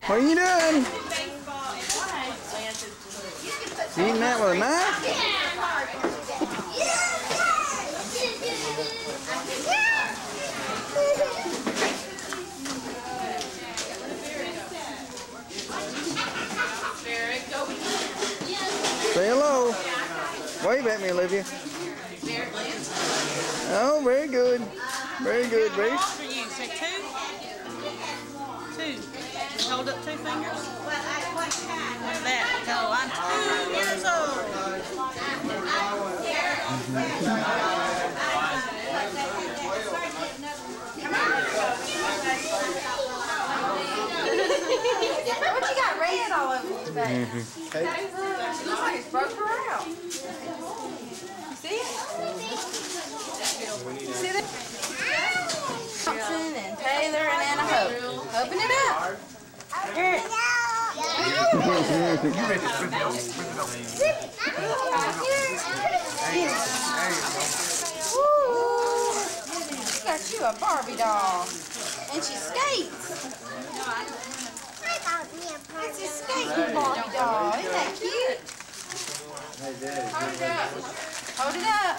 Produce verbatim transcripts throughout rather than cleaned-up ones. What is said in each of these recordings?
What are you doing? You eating that with a knife? Say hello. Wave at me, Olivia. Oh, very good. Very good, Reese. How old are you? Say two? Two. Just hold up two fingers. Like that. Go, I'm two years old. What you got red all over your face? It looks like it's broke her out. You see it? You see that? Thompson and Taylor and Anna Hope. Open it up. Here. Woo! She got you a Barbie doll. And she skates. It's a skating Barbie doll. Isn't that cute? Hold it up. Hold it up.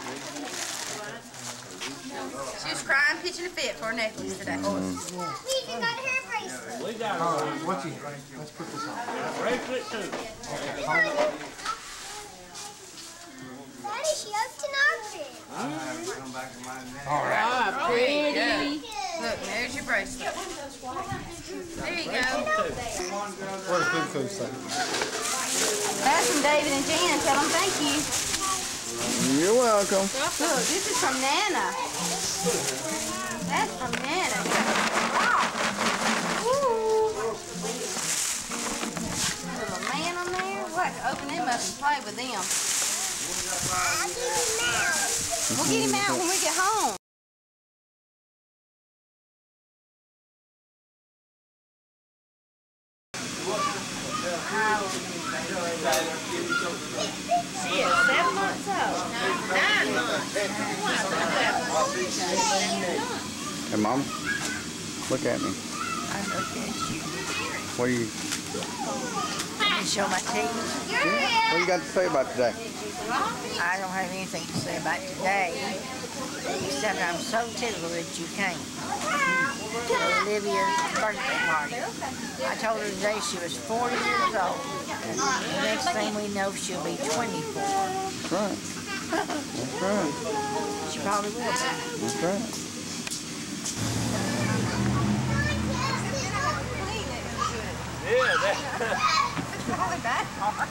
She was crying, pitching a fit for her necklace today. We got her bracelet. We got her. Oh, what's he? Let's put this on. Bracelet too. Daddy, she has to knock it. All right. Ah, pretty. Look, there's your bracelet. There you go. What does Big Food say? That's from David and Jan. Tell them thank you. You're welcome. Look, this is from Nana. That's from Nana. Woo. Little man on there. We'll have to open them up and play with them. We'll get him out when we get home. She is seven months old. Nine months. Hey, Mom. Look at me. I look at you. What are you? I show my teeth. Yeah. What you got to say about today? I don't have anything to say about today, except I'm so tickled that you came to Olivia's birthday party. I told her today she was forty years old. The next thing we know, she'll be twenty-four. That's right. That's right. She probably will be. That's right. Yeah, that. It's only that hard.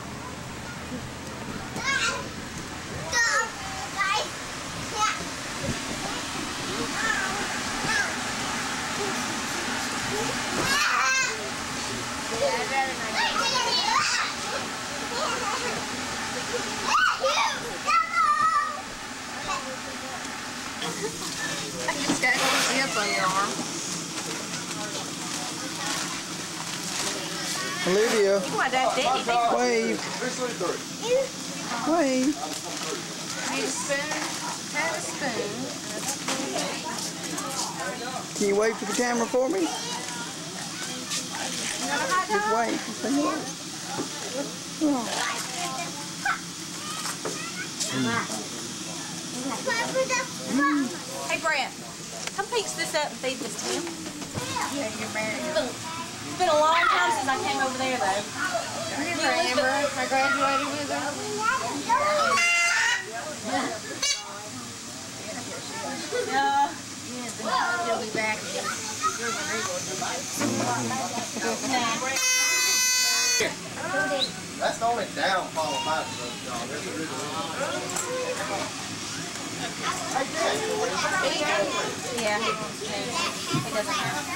I just got a zip on your arm. Olivia. What that daddy think? Wave. Wave. Need a spoon? Have a spoon. Can you wave to the camera for me? Just wave. Just say hello. Oh. Hey, Brent, come piece this up and feed this to him. Yeah, you're married. It's been a long time since I came over there, though. Remember Amber? I graduated with her. Yeah. You'll be back. That's the only downfall of my stuff, y'all. There's a reason. Yeah, he wants to. He doesn't have to.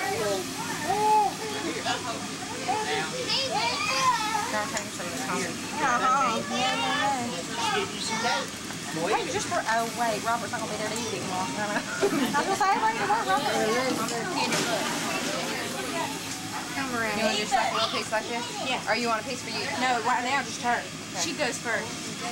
Hey, just for, oh wait, Robert's not going to be there to eat anymore. I was going to say, bring it up, Robert. Come around. You want just like a little piece like this? Yeah. Or you want a piece for you? No, right now, just her. Okay. She goes first.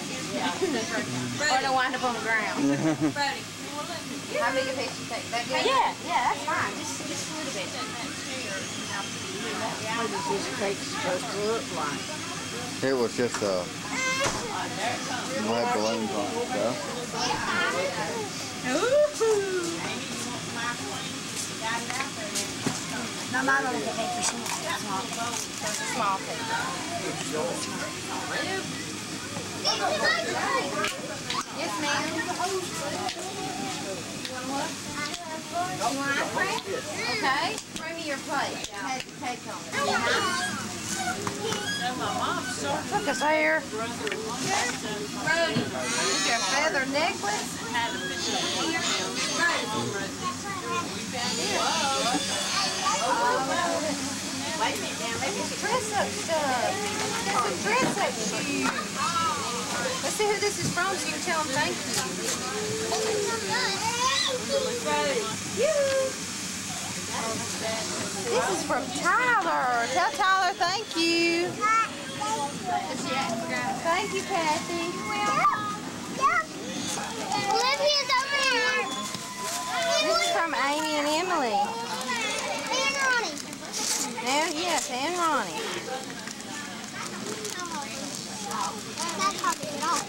Or it'll wind up on the ground. How big a piece you take? That good? Yeah, yeah, that's fine. Just, just a little bit. What is this cake supposed to look like? It was just a uh, red balloons on it, so. No, I don't get cake for small. Small cake. Yes, ma'am. You want ice cream? Okay. Bring me your plate. It has the cake on it. Look, it's there. Is your feather necklace? It's dress up stuff. It's dress up shoes. Let's see who this is from so you can tell them thank you. This is from Tyler. Tell Tyler thank you. Thank you, Kathy. Olivia's over here. This is from Amy and Emily. And Ronnie. Now, yes, and Ronnie. That's probably it all.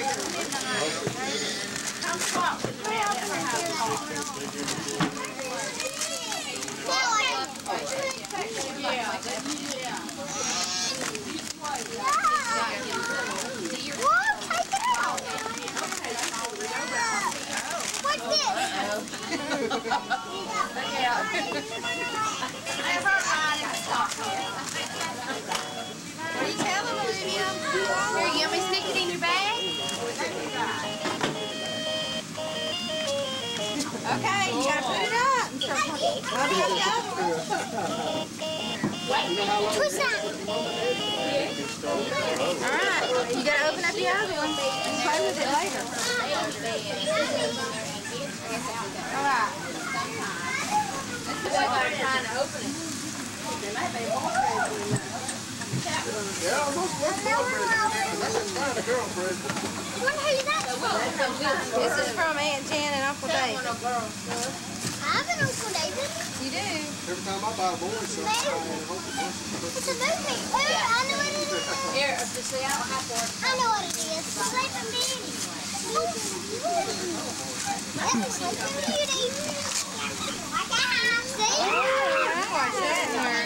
What are you telling Olivia? Here, you want me to stick it in your bag? Okay, you gotta put it up. Open up the other one. Twist that. Alright, you gotta open up the other one and play with it later. Alright. That's the way they're trying to open it. Yeah, almost looks like a girlfriend. I wonder who that's from. This is from Aunt Jan and Uncle Dave. I have an Uncle David. You do? Every time I buy a boy something, I hope It's a movie. Oh, I know what it is. Here, see, I don't have to. I know what it is. It's like from Beauty. That's like from Beauty. See? I watched that in her.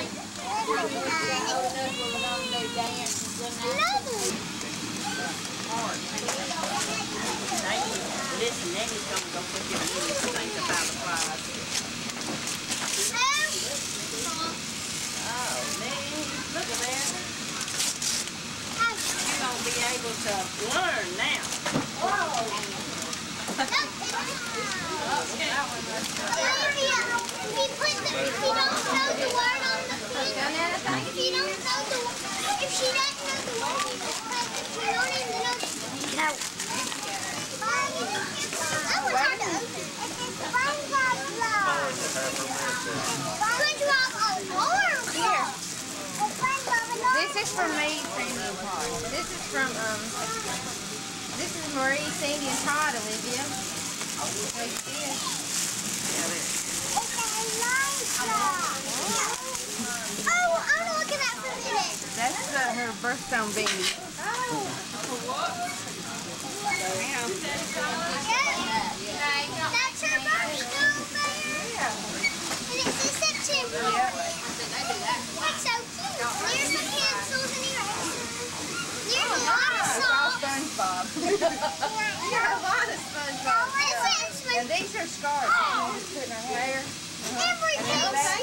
Listen, Neggie's going to go put your knees and think about the prize. Oh, man, look at that. You're going to be able to learn now. If you put the, if you don't know the word on the thing, if you don't know the, if she doesn't know the word, if you don't even know the, no. That was hard to open. SpongeBob love. SpongeBob alarm clock. This is from me, Sandy and Todd. This is from, um, this is Marie, Sandy, and Todd, Olivia. Oh, you see it? It's an alarm clock. Oh, I want to look at that for a minute. That's uh, her birthstone baby. Oh. That's her birthstone baby. And it's in September. That's so cute. There's some pencils and erasers. There's a lot of socks. SpongeBob. You got a lot of SpongeBob. And these are scarves. Oh. Just put in her hair. everything.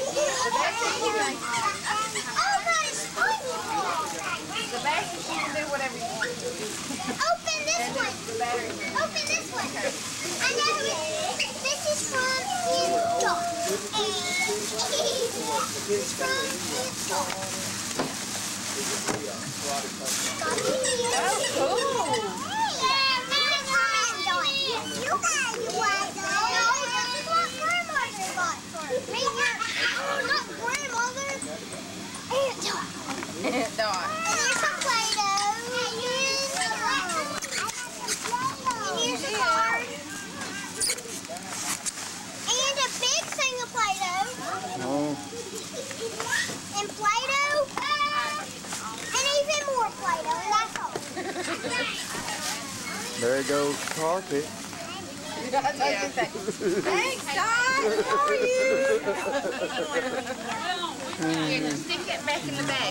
Oh, that is SpongeBob. The battery, you can do whatever you want. Open this one. Open this one. I know it. This is from Utah. And it's from Utah. Oh, cool. Yeah, that's from you guys want those. No, this is what grandmother got for me. Oh, not grandmother. Aunt Dot. Aunt Dot. Here's some Play-Doh. And here's a card. And a big thing of Play-Doh. Oh. and Play-Doh, and even more Play-Doh, and that's all. There goes carpet. Thanks, Dot. How are you? Here, just stick that back in the bag.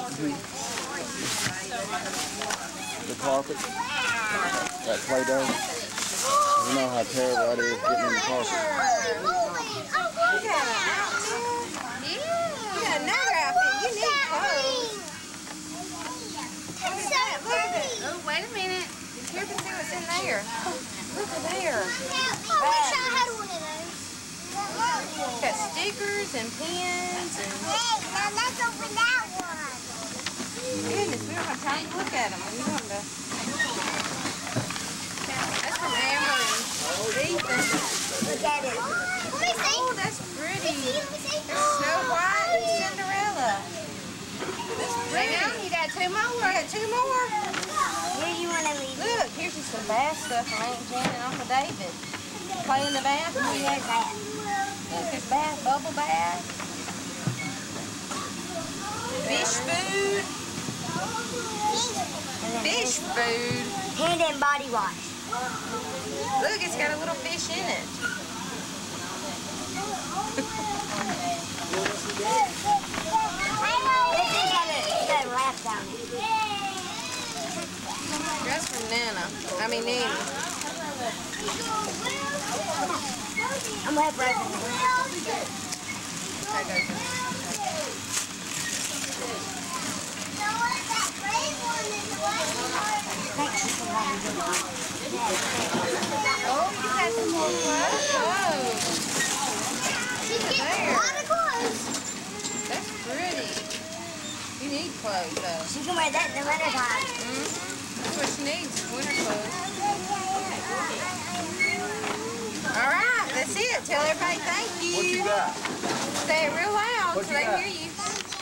The carpet. That Play-Doh. You know how terrible that is getting in the carpet. Holy moly! Oh, You got an outfit. You got another outfit. You need clothes. that's so pretty. Oh, wait a minute. Here, can see what's in there. Look at there. I wish I had one of those. Got stickers and pins and Hey, now let's open that one. goodness, we don't have time to look at them. We want to. That's from Amber and Ethan. Look at it. Let me see. Oh, that's pretty. Let me see. Snow White and Cinderella. That's pretty. You got two more. I got two more. Here you want to leave. Look, here's just some bath stuff from Aunt Jan and Uncle David. Play in the bath. There's that. Look, there's bath, bubble bath. Fish food. Fish food. Hand and body wash. Look, it's got a little fish in it. That's from Nana. I mean, Nina. I'm gonna have bread. There goes it. Oh, you got some more clothes. She's getting a lot of clothes. That's pretty. You need clothes, though. She can wear that in the winter time. Mm-hmm. That's what she needs, is winter clothes. All right, that's it. Tell everybody thank you. What you got? Say it real loud What so you they got? hear you.